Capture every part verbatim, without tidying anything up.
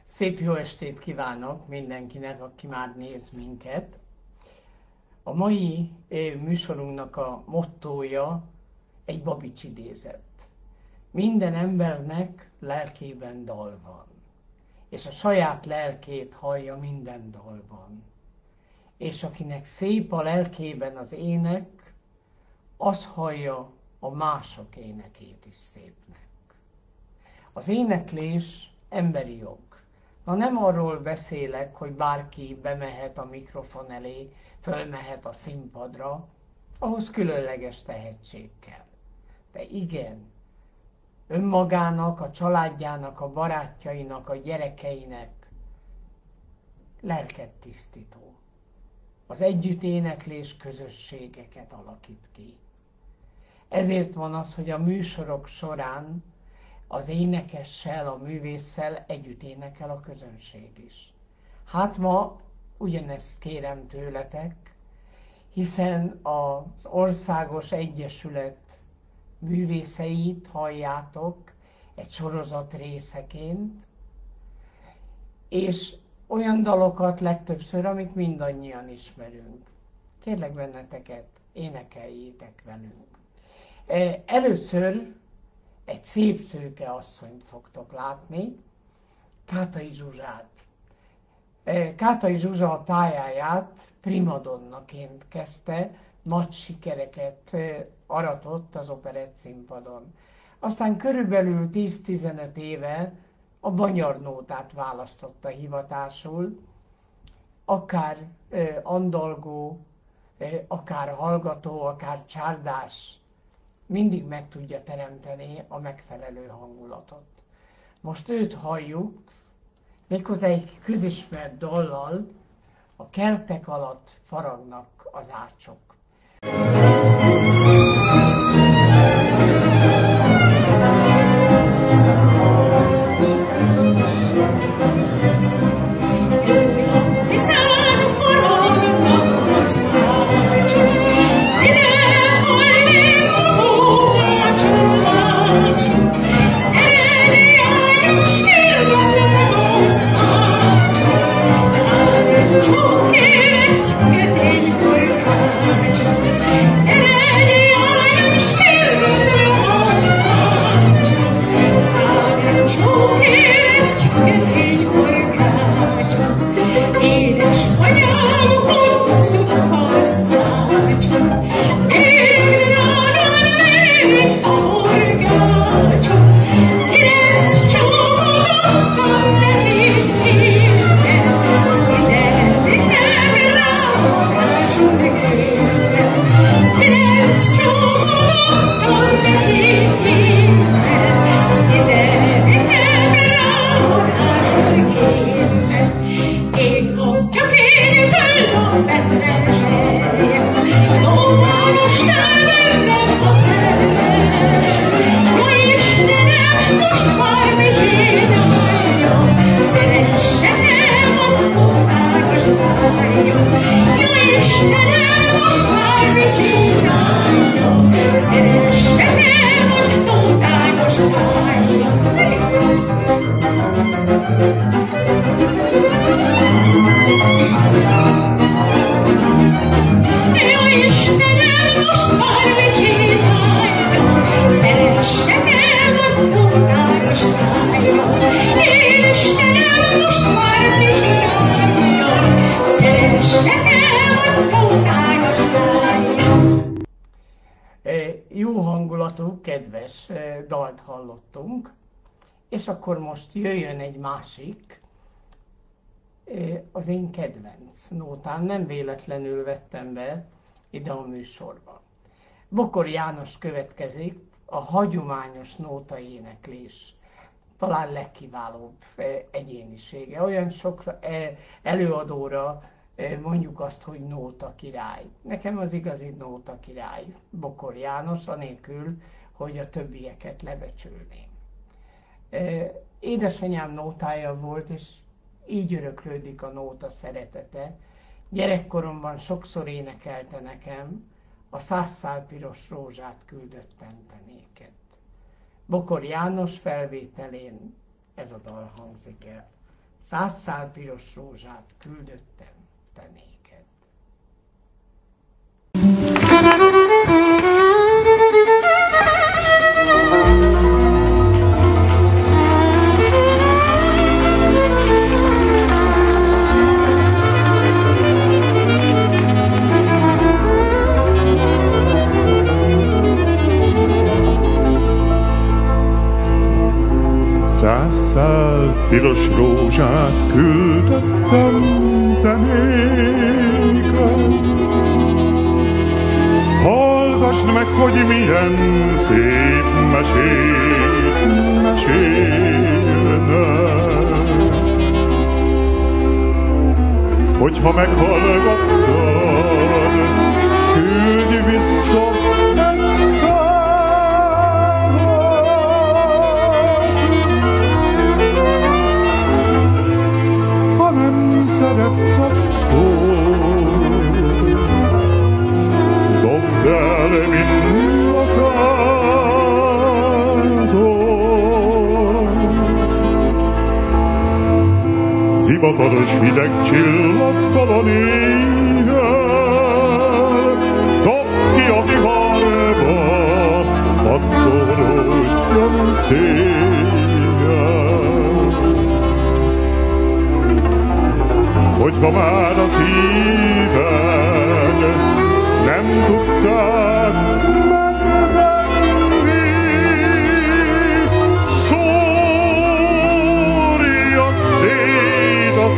Szép jó estét kívánok mindenkinek, aki már néz minket. A mai műsorunknak a mottója egy Babics idézet. Minden embernek lelkében dal van, és a saját lelkét hallja minden dalban. És akinek szép a lelkében az ének, az hallja a mások énekét is szépnek. Az éneklés emberi jog. Na nem arról beszélek, hogy bárki bemehet a mikrofon elé, fölmehet a színpadra, ahhoz különleges tehetség kell. De igen, önmagának, a családjának, a barátjainak, a gyerekeinek lelket tisztító. Az együtt éneklés közösségeket alakít ki. Ezért van az, hogy a műsorok során az énekessel, a művésszel együtt énekel a közönség is. Hát ma ugyanezt kérem tőletek, hiszen az Országos Egyesület művészeit halljátok egy sorozat részeként, és olyan dalokat legtöbbször, amit mindannyian ismerünk. Kérlek benneteket, énekeljétek velünk. Először egy szép szőke asszonyt fogtok látni, Kátai Zsuzsát. Kátai Zsuzsa a pályáját primadonnaként kezdte, nagy sikereket aratott az operett színpadon. Aztán körülbelül tíz-tizenöt éve a banyarnótát választotta hivatásul, akár andalgó, akár hallgató, akár csárdás, mindig meg tudja teremteni a megfelelő hangulatot. Most őt halljuk, méghozzá egy közismert dallal, a kertek alatt faragnak az ácsok. Jó hangulatú, kedves dalt hallottunk, és akkor most jöjjön egy másik, az én kedvenc nótám, nem véletlenül vettem be ide a műsorba. Bokor János következik, a hagyományos nóta éneklés, talán legkiválóbb egyénisége. Olyan sok előadóra mondjuk azt, hogy nóta király. Nekem az igazi nóta király Bokor János, anélkül, hogy a többieket lebecsülném. Édesanyám nótája volt, és így öröklődik a nóta szeretete. Gyerekkoromban sokszor énekelte nekem a Száz szál piros rózsát küldöttem te néked. Bokor János felvételén ez a dal hangzik el. száz szál piros rózsát küldöttem te néked. Száz szál piros rózsát küldöttem te néked. Hallgassd meg, hogy milyen szép mesét mesélnek. Hogyha meghallgattad, küldj vissza egy számot. Ha nem szeretsz, akkor dobd el, mint a százon. Zivataros hideg csillagtalan éjjel, dobd ki a viharba, hadd szóródjon széjjel. Hogyha már a szíved nem tudtad megvenni, szórja szét a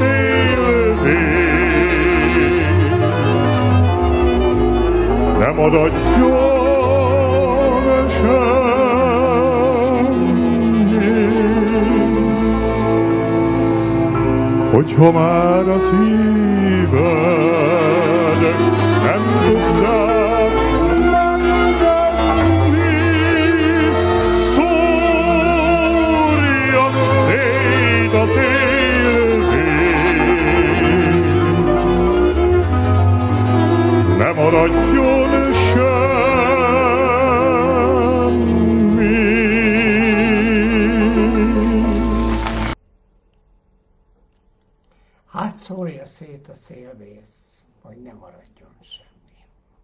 szélvész, ne maradjon semmi. Hogyha már a szíved nem tudtad megvenni, szórja szét a szélvész, ne maradjon semmi. Hát szórja szét a szélvész, hogy ne maradjon semmi.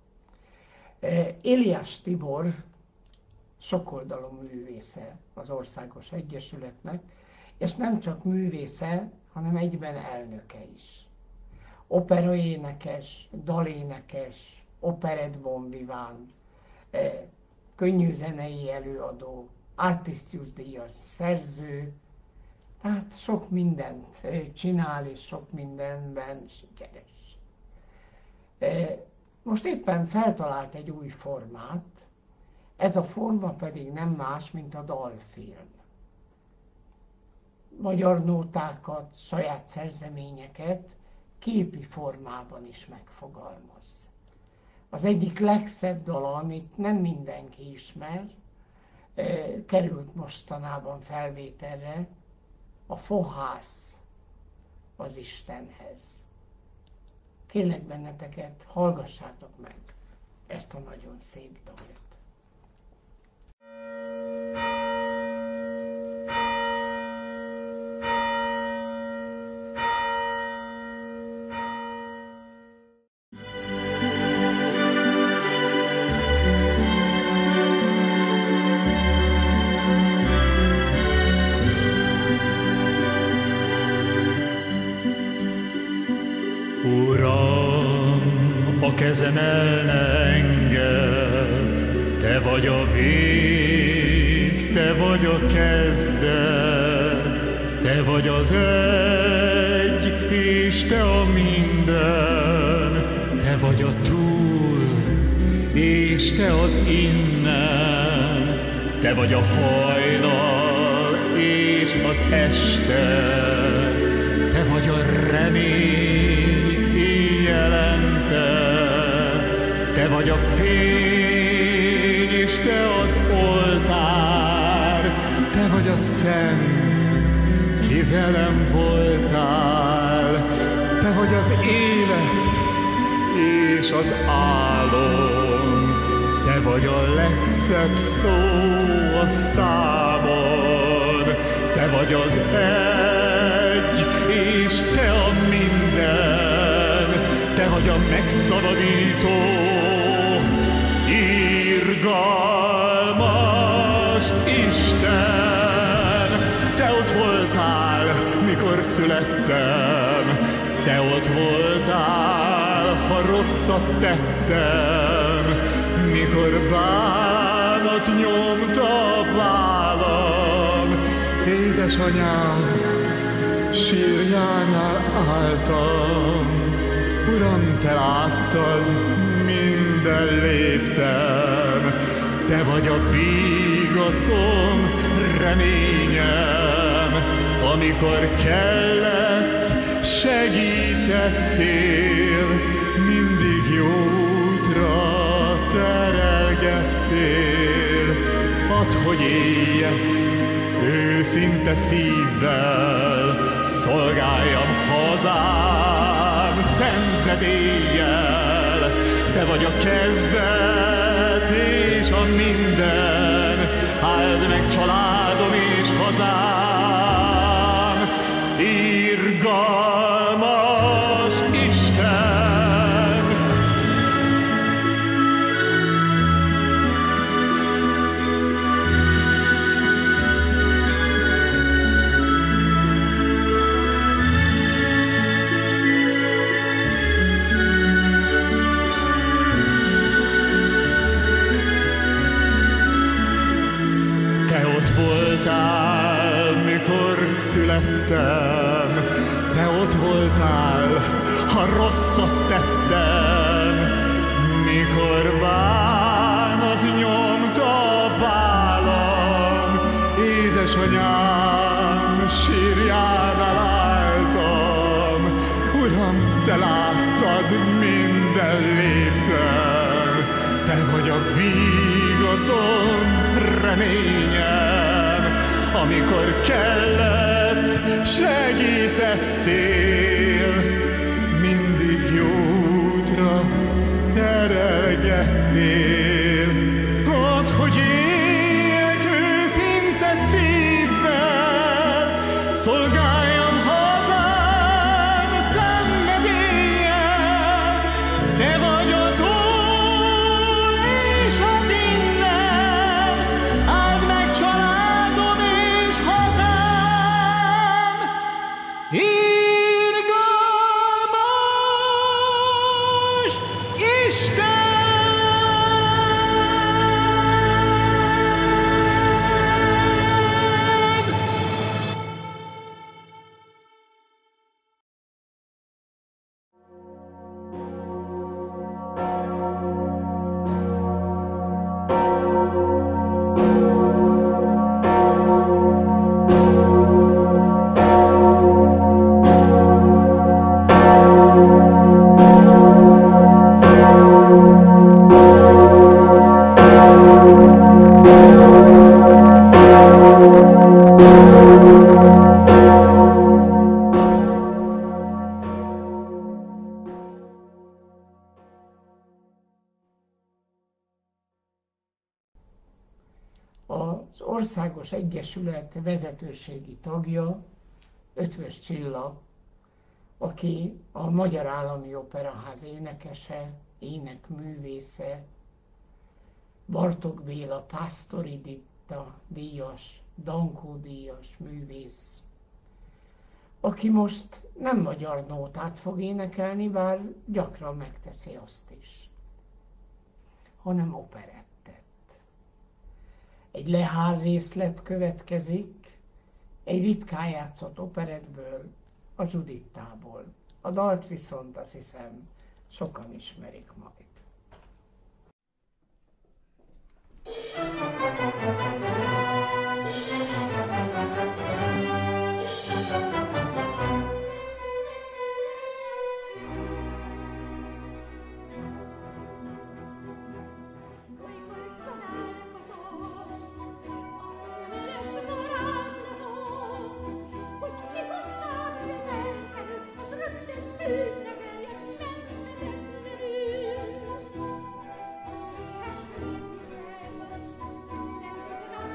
Éliás Tibor sokoldalú művésze az Országos Egyesületnek, és nem csak művésze, hanem egyben elnöke is. Operaénekes, dalénekes, operett bonviván, könnyű zenei előadó, Artistius díjas szerző, tehát sok mindent csinál, és sok mindenben sikeres. Most éppen feltalált egy új formát, ez a forma pedig nem más, mint a dalfilm. Magyar nótákat, saját szerzeményeket képi formában is megfogalmaz. Az egyik legszebb dala, amit nem mindenki ismer, került mostanában felvételre, a Fohász az Istenhez. Kérlek benneteket, hallgassátok meg ezt a nagyon szép dalt. A kezem el ne engedd, te vagy a vég, te vagy a kezdet, te vagy az egy, és te a minden, te vagy a túl, és te az innen, te vagy a hajnal, és az este, te vagy a remény éjjelente. Te vagy a fény, és te az oltár, te vagy a szent, ki velem voltál, te vagy az élet, és az álom, te vagy a legszebb szó a számon, te vagy az egy, vagy a megszabadító, irgalmas Isten. Te ott voltál, mikor születtem, te ott voltál, ha rosszat tettem, mikor bánat nyomta a vállam. Édesanyám, sírjánál álltam, Uram, te láttad minden léptem, te vagy a vigaszom, reményem, amikor kellett, segítettél, mindig jó útra terelgettél. Add, hogy éljek őszinte szívvel, szolgáljam hazám szenvedéllyel. Te vagy a kezdet és a minden, áld meg családom és hazám, irgalmas Isten. Mikor születtem, te ott voltál, ha rosszat tettem, mikor bánat nyomta a vállam. Édesanyám, sírjánál álltam, Uram, te láttad, minden léptem, te vagy a vigaszom, reményem, amikor kellett, segítettél, mindig jó útra terelgettél. Add, hogy éljek őszinte szívvel, szolgáljam hazám szenvedéllyel. Te vagy a túl és az innen, áld meg családom és hazám, irgalmas Isten! Az Országos Egyesület vezetőségi tagja, Eötvös Csilla, aki a Magyar Állami Operaház énekese, énekművésze, Bartók Béla Pásztori Ditta díjas, Dankó díjas művész, aki most nem magyar nótát fog énekelni, bár gyakran megteszi azt is, hanem operettet. Egy Lehár részlet következik, egy ritkán játszott operettből, a Giudittából. A dalt viszont azt hiszem sokan ismerik majd. Tűzre verjen, nem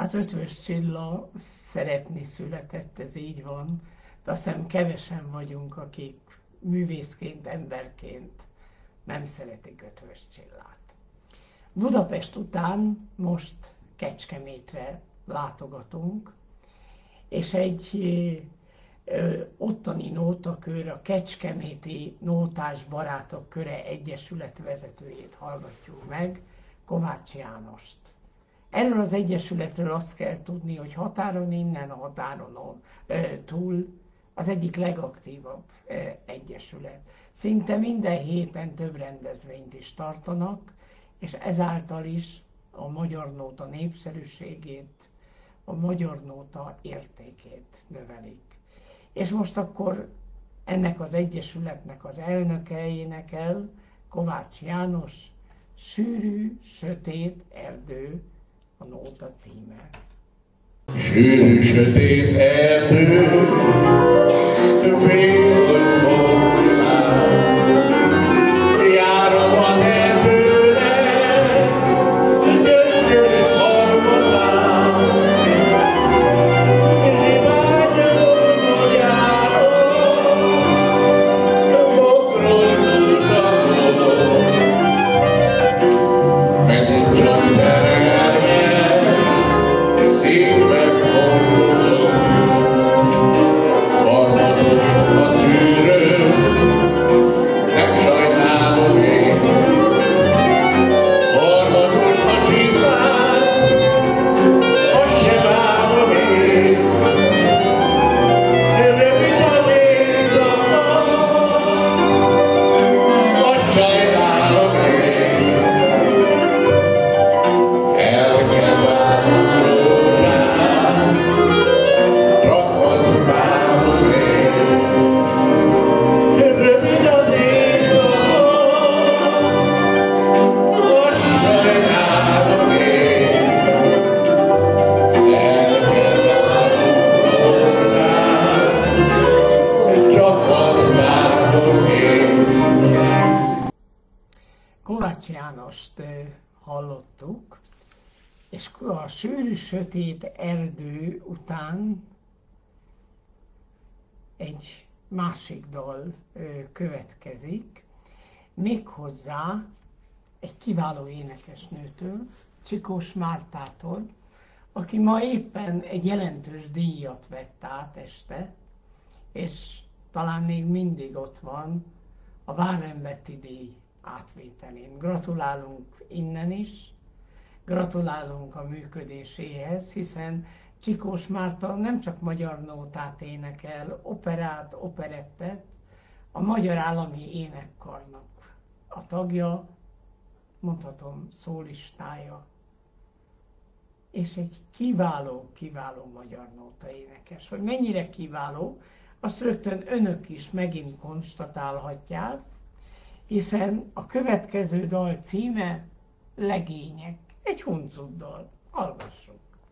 Hát Ötvös Csilla szeretni született, ez így van, de azt hiszem kevesen vagyunk, akik művészként, emberként nem szeretik Ötvös Csillát. Budapest után most Kecskemétre látogatunk, és egy ö, ottani nótakör, a Kecskeméti Nótás Barátok Köre Egyesület vezetőjét hallgatjuk meg, Kovács Jánost. Erről az egyesületről azt kell tudni, hogy határon innen, a határon ö, túl az egyik legaktívabb ö, egyesület. Szinte minden héten több rendezvényt is tartanak, és ezáltal is a magyar nóta népszerűségét, a magyar nóta értékét növelik. És most akkor ennek az egyesületnek az elnöke énekel, Kovács János, Sűrű, sötét erdő, a nóta címe. Sűrű, sötét erdő, végül voltál, járom az erdőnek, gyöngyös harmatán, zsivány járom, bokros kutató, megint csak szerelmes, szívben hordozom, harmados a szűrő, nem sajnálom én. Harmados a csizmán, azt se várom én. Rövid az éjszaka, azt sajnálom én. El kell várnom rózsát, csak azt várom én. Rövid az éjszaka, azt sajnálom én. El kell várnom rózsát, csak azt várom én. Kovács Jánost ö, hallottuk, és a Sűrű, sötét erdő után egy másik dal ö, következik, méghozzá egy kiváló énekesnőtől, Csikós Mártától, aki ma éppen egy jelentős díjat vett át este, és talán még mindig ott van a Várembetti díj átvételén. Gratulálunk innen is, gratulálunk a működéséhez, hiszen Csikós Márta nem csak magyar nótát énekel, operát, operettet, a Magyar Állami Énekkarnak a tagja, mondhatom, szólistája, és egy kiváló, kiváló magyar nóta énekes. Hogy mennyire kiváló, azt rögtön önök is megint konstatálhatják, hiszen a következő dal címe Legények, egy huncut dal. Hallgassuk!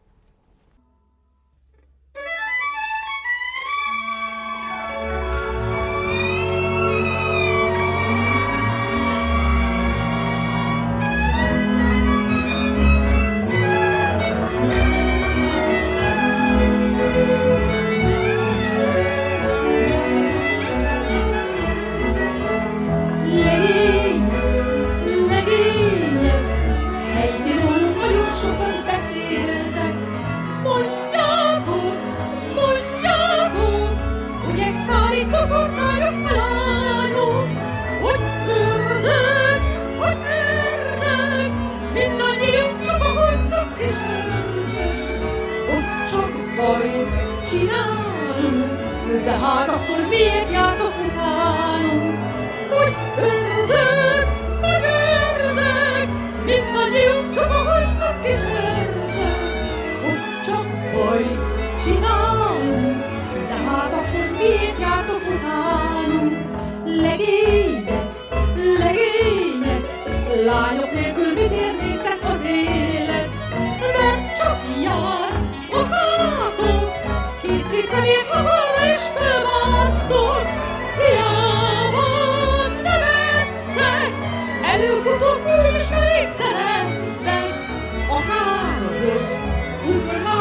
De hát akkor miért jártok utánunk? Hogy ördög, hogy ördög, mindannyiunk csak a hagynak kis ördög. Hogy csak bajt csinálunk, de hát akkor miért jártok utánunk? Legények, legények, lányok nélkül mit érnétek az élet? Mert csak jár a hátok, két szép szemét a hal és fölmásztok. Hiába nevettek, előbb-utóbb úgy is elég szerettek. Akár öt, ugrál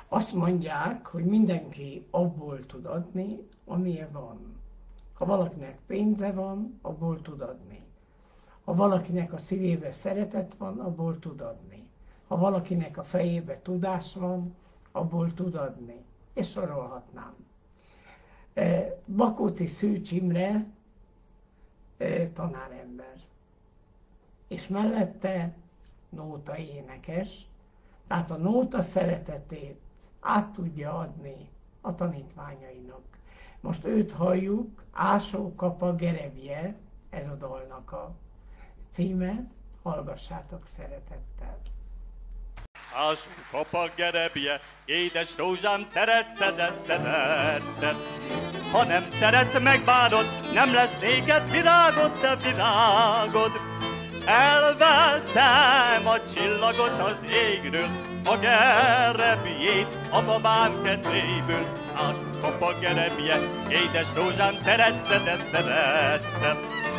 Azt mondják, hogy mindenki abból tud adni, amilyen van. Ha valakinek pénze van, abból tud adni. Ha valakinek a szívébe szeretet van, abból tud adni. Ha valakinek a fejébe tudás van, abból tud adni. És sorolhatnám. Bakóczi Szűcs Imre tanárember. És mellette nóta énekes, tehát a nóta szeretetét át tudja adni a tanítványainak. Most őt halljuk, Ásó Kapa Gerebje, ez a dalnak a címe, hallgassátok szeretettel. Ásó Kapa Gerebje, édes rózsám, szeretted, de szeretted. Ha nem szeretsz, megbánod, nem lesz néked virágod, de virágod. Elveszem a csillagot az égről, a gerebjét a babám kezéből. Ásó Kapa Gerebje, édes rózsám, szeretted, de szeretted.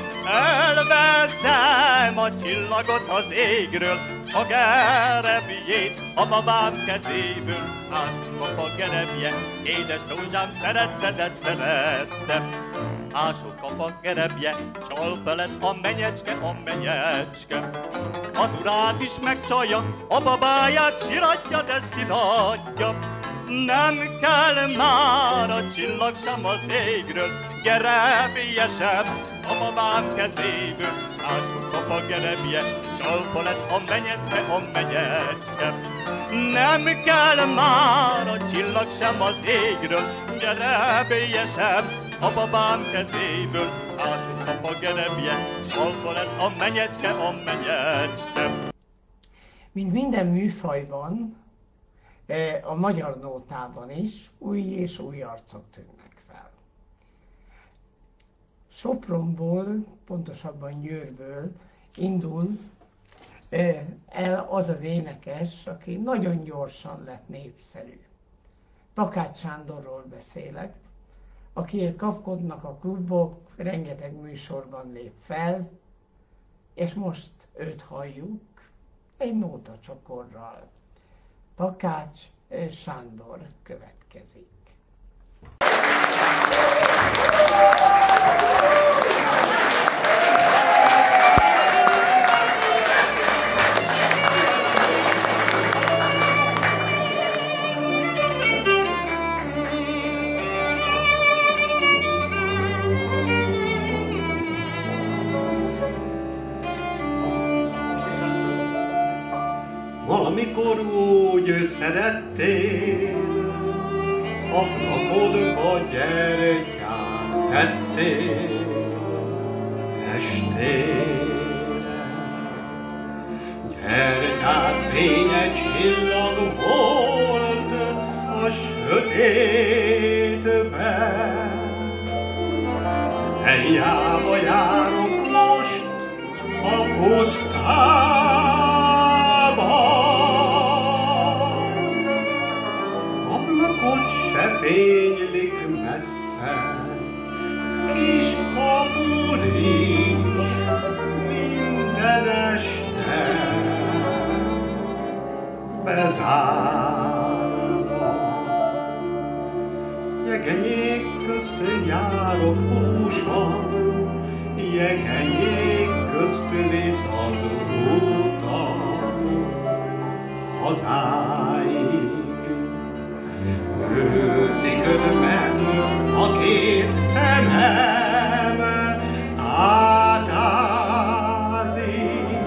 Elveszem a csillagot az égről, a gerebjét a babám kezéből. Ásó Kapa Gerebje, édes rózsám, szeretted, de szeretted. Ásó Kapa Gerebje, csal felett a menyecske, a menyecske. Az urát is megcsalja, a babáját siratja, de siratja. Nem kell már a csillag sem az égről, gerebje sem a babám kezéből. Ásó Kapa Gerebje, csal felett a menyecske, a menyecske. Nem kell már a csillag sem az égről, gerebje sem a babám kezéből. Ásó Kapa Gerebje, csal felett a menyecske, a menyecske. Mint minden műfajban, a magyar nótában is új és új arcok tűnnek fel. Sopronból, pontosabban Győrből indul el az az énekes, aki nagyon gyorsan lett népszerű. Takács Sándorról beszélek, akiért kapkodnak a klubok, rengeteg műsorban lép fel, és most őt halljuk egy nótacsokorral. Takács Sándor következik. Valamikor úgy szerettél, ablakodba gyertyát tettél, estére. Gyertyát fénye csillag volt a sötétben. Hiába járok most a pusztában, fénylik messze, kis kapud is minden este bezárva. Jegenyék közt járok húson, jegenyék közt visz az utam hazáig. Őszi körben a két szemem átázik.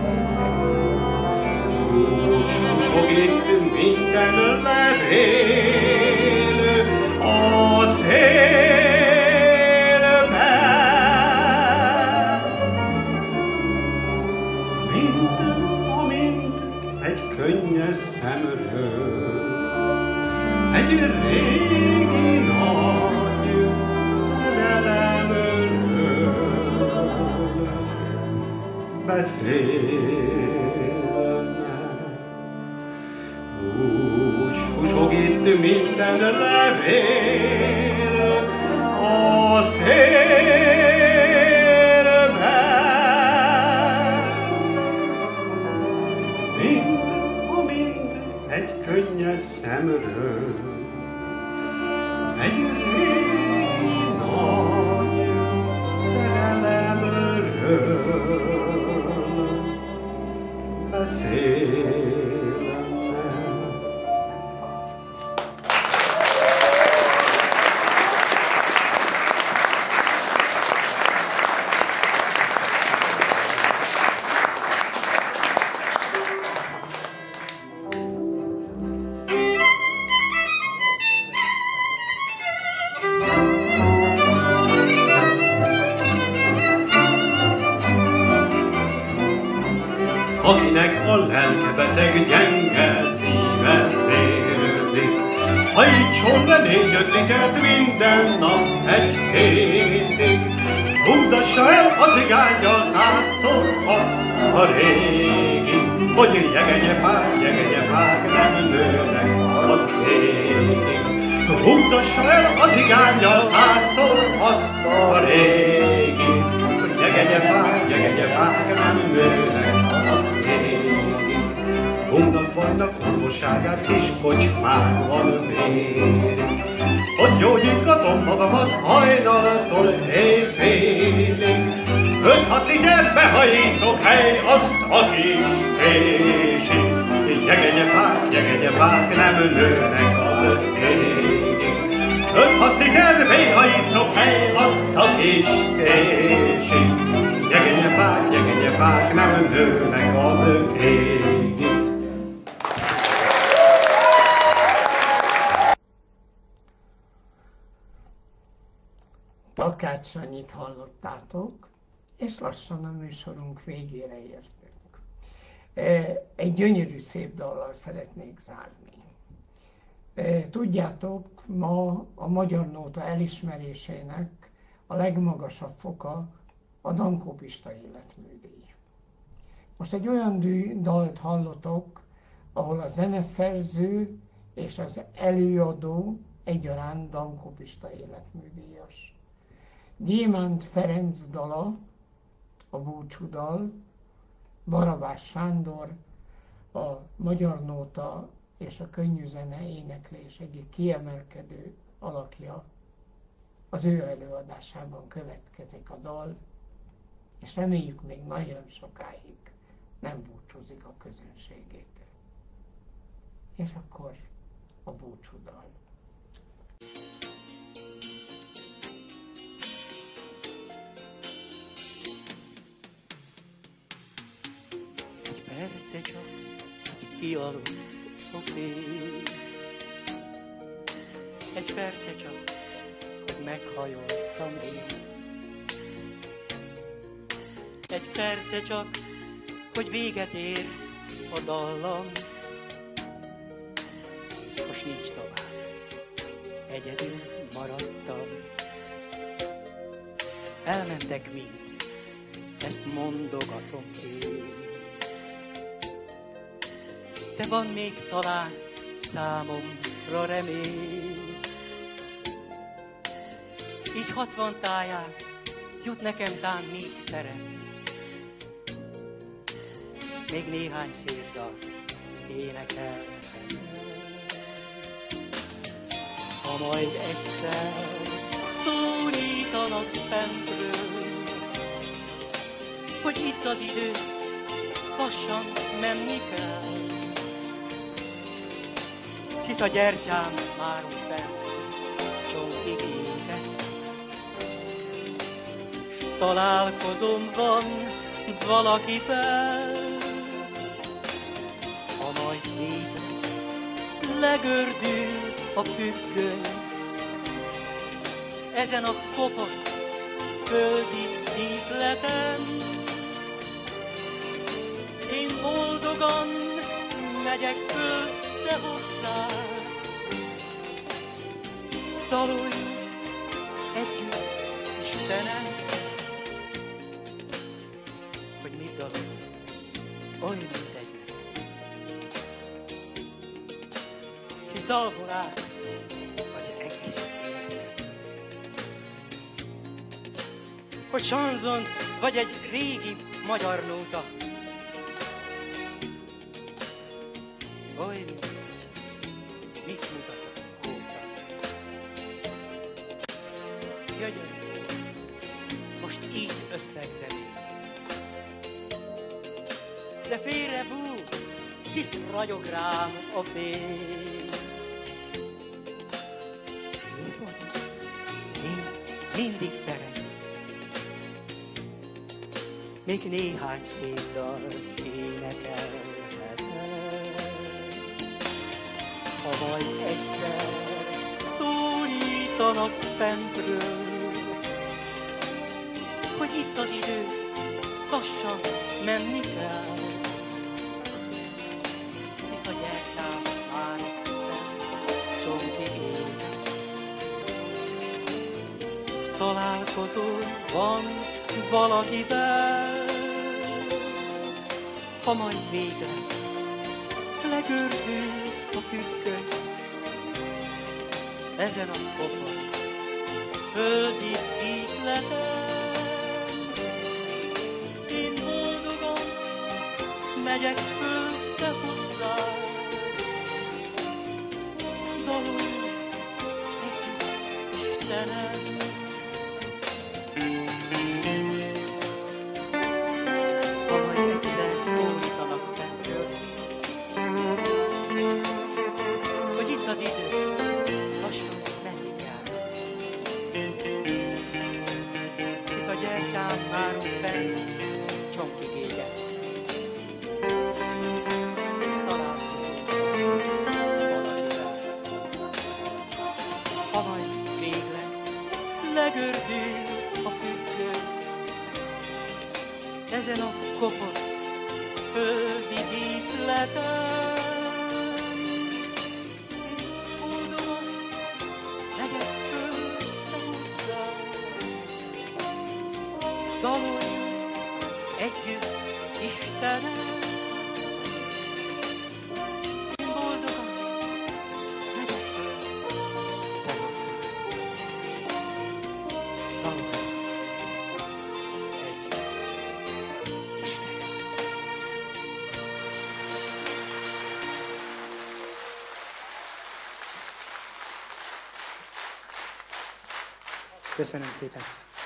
Úgy susog itt minden levél a szélben. Mind, amint egy könnyes szemről egy régi nagy szerelemről beszélne. Úgy susog itt minden levél a szélben. Mind, amint egy könnyes könnyes szemről. Egy régi nagy szerelemről beszélem el. Akinek a lelke beteg, gyenge szíve vérzik, hajtson le négy-öt litert minden nap egy hétig. Húzassa el a cigányja százszor azt a régi, hogy jegegyefák, jegegyefák nem nőnek az égig. Húzassa el a cigányja százszor azt a régi, hogy jegegyefák, jegegyefák nem nőnek az égig. Hónak bajnak orvosságát kis kocsmákban mérik, hogy gyógyítgatom magamat hajnaltól éjfélig. Öt-hat liter behajítok hely azt a kis késig, jegegyefák, jegegyefák nem nőnek az égig. Öt-hat liter behajítok hely azt a kis késig, jegegyefák, jegegyefák nem nőnek az égig. Takács Sanyit hallottátok, és lassan a műsorunk végére értünk. Egy gyönyörű szép dallal szeretnék zárni. Tudjátok, ma a magyar nóta elismerésének a legmagasabb foka a Dankó Pista életműdíj. Most egy olyan dű, dalt hallotok, ahol a zeneszerző és az előadó egyaránt Dankó Pista életműdíjas. Gyémánt Ferenc dala, a búcsúdal, Barabás Sándor, a magyar nóta és a könnyű zene éneklés egyik kiemelkedő alakja. Az ő előadásában következik a dal, és reméljük még nagyon sokáig nem búcsúzik a közönségétől. És akkor a búcsúdal. Perce csak, hogy kialudt a fény. Egy perce csak, hogy meghajoltam én. Egy perce csak, hogy véget ér a dallam. Most nincs tovább, egyedül maradtam. Elmentek mind, ezt mondogatom én. De van még talán számomra remény. Így hatvan táján jut nekem tán négy szerep. Még néhány szép dal énekelhetem. Ha majd egyszer szólítanak fentről, hogy itt az idő, lassan menni kell. Hisz a gyertyám már úgy fent, csonkig éket. S találkozom van valakivel. Ha majd éppen legördül a függöny, ezen a kopott földi díszleten, én boldogan megyek föl te hozzád. Daluljunk együtt, Istenem, hogy mit dalolunk, oly mindegy. Hisz dalból áll az egész életem. Hogy sanzon vagy egy régi magyar nóta, oly mindegy. gyönyörű, most így összegzem én. De félre búg, hisz ragyog rám a fény. Mind, mindig terem, még néhány szép dal énekelhetem. Ha majd egyszer szólítanak fentről, hogy itt az idő, lassan menni kell, hisz a gyertyám már csontig ég. Találkozó van valakivel, ha majd végre legördül a függöny, ezen a kopott földi díszleten. Én boldogan megyek föl te hozzád, dalolj együtt Istenem. Ha majd egyszer szólítanak fentről, hogy itt az idő, lassan menni kell, hisz a gyertyám várunk fenn, csomkig éget. Találkozunk valakivel, ha majd végre legördül a függöny, ezen a kopott földi díszleten. Boldogan megyek föl te hozzád, dalolj együtt Istenem. Én boldogan megyek föl te hozzád, dalolj együtt Istenem. Köszönöm szépen.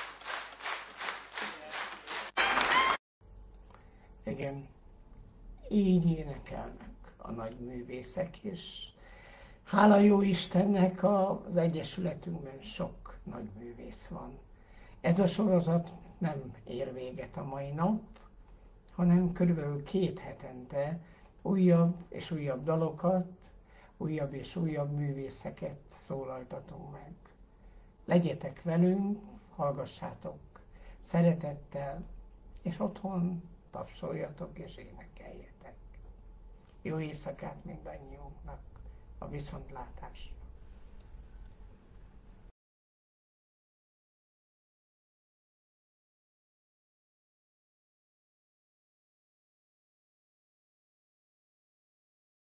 Igen, így énekelnek a nagy művészek, és hála jó Istennek az Egyesületünkben sok nagy művész van. Ez a sorozat nem ér véget a mai nap, hanem körülbelül két hetente újabb és újabb dalokat, újabb és újabb művészeket szólaltatunk meg. Legyetek velünk, hallgassátok szeretettel, és otthon tapsoljatok és énekeljetek. Jó éjszakát mindannyiunknak, a viszontlátásra!